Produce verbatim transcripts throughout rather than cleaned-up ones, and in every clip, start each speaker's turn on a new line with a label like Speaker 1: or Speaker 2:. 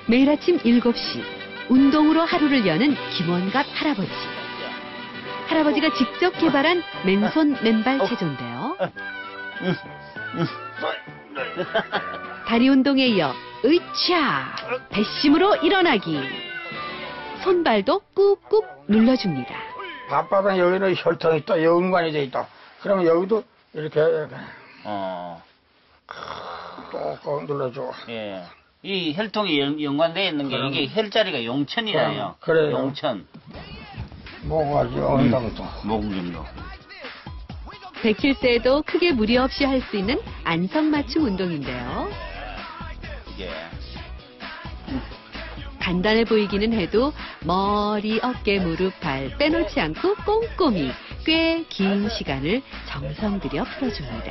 Speaker 1: 매일 아침 일곱 시 운동으로 하루를 여는 김원갑 할아버지. 할아버지가 직접 개발한 맨손 맨발 체조인데요. 다리 운동에 이어 으쌰! 배심으로 일어나기. 손발도 꾹꾹 눌러줍니다.
Speaker 2: 발바닥 여기는 혈통이 또 연관이 돼 있다. 그러면 여기도 이렇게 이렇게
Speaker 3: 어.
Speaker 2: 꾹꾹 눌러줘.
Speaker 3: 예. 이 혈통이 연, 연관되어 있는 게, 이게 혈자리가 용천이라요.
Speaker 2: 그래요.
Speaker 3: 용천.
Speaker 2: 목까지 온다부터.
Speaker 3: 목금도.
Speaker 1: 백칠 세에도 크게 무리 없이 할 수 있는 안성맞춤 운동인데요.
Speaker 3: 예.
Speaker 1: 간단해 보이기는 해도 머리, 어깨, 무릎, 발 빼놓지 않고 꼼꼼히 꽤 긴 시간을 정성 들여 풀어줍니다.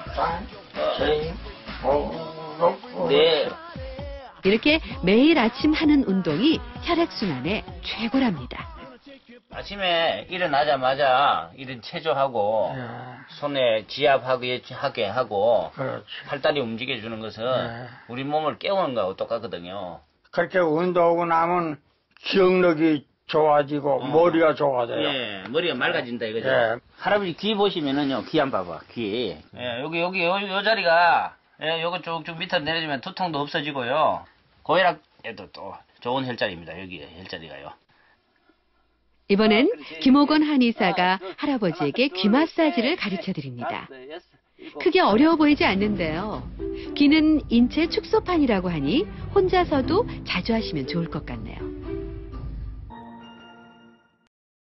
Speaker 3: 네.
Speaker 1: 이렇게 매일 아침 하는 운동이 혈액순환에 최고랍니다.
Speaker 3: 아침에 일어나자마자 이런 체조하고
Speaker 2: 예.
Speaker 3: 손에 지압하게 하게 하고
Speaker 2: 그렇지.
Speaker 3: 팔다리 움직여주는 것은
Speaker 2: 예.
Speaker 3: 우리 몸을 깨우는 거하고 똑같거든요.
Speaker 2: 그렇게 운동하고 나면 기억력이 좋아지고
Speaker 3: 어.
Speaker 2: 머리가 좋아져요.
Speaker 3: 예, 머리가 맑아진다 이거죠.
Speaker 2: 예.
Speaker 3: 할아버지 귀 보시면은요, 귀 한번 봐봐, 귀. 예, 여기, 여기, 요, 요 자리가, 예, 요거 쭉쭉 밑으로 내려주면 두통도 없어지고요. 고혈압에도 또 좋은 혈자리입니다, 여기 혈자리가요.
Speaker 1: 이번엔 김옥원 한의사가 할아버지에게 귀 마사지를 가르쳐 드립니다. 크게 어려워 보이지 않는데요. 귀는 인체 축소판이라고 하니 혼자서도 자주 하시면 좋을 것 같네요.